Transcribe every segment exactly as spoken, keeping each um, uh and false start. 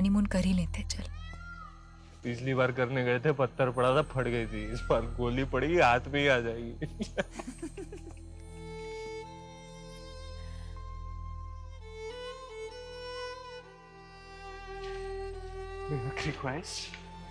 Honeymoon कर ही लेते। चल। पिछली बार करने गए थे, पत्थर पड़ा था, फट गई थी। इस बार गोली पड़ेगी, हाथ में ही आ जाएगी। Request?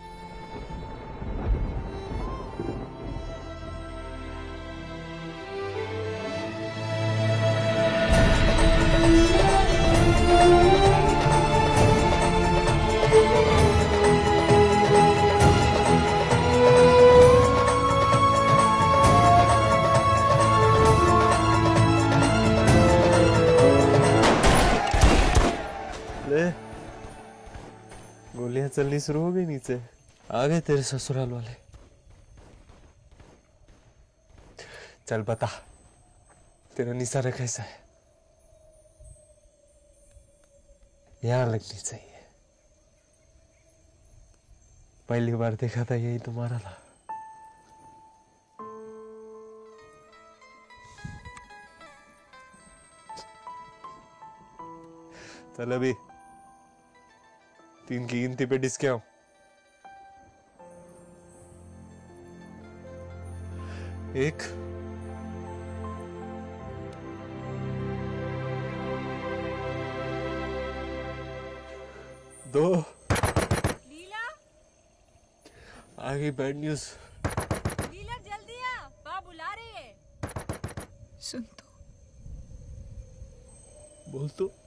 ले गोलियां चलनी शुरू हो गई नीचे। आ गए तेरे ससुराल वाले। चल बता, तेरा निशाना कैसा है? यहां लगनी चाहिए। पहली बार देखा था यही तुम्हारा था। चल अभी तीन की गिनती पे डिस्के आओ। एक, दो, लीला, आ गई बैड न्यूज। लीला जल्दी आ, माँ बुला रही है। सुन तो। बोल तो।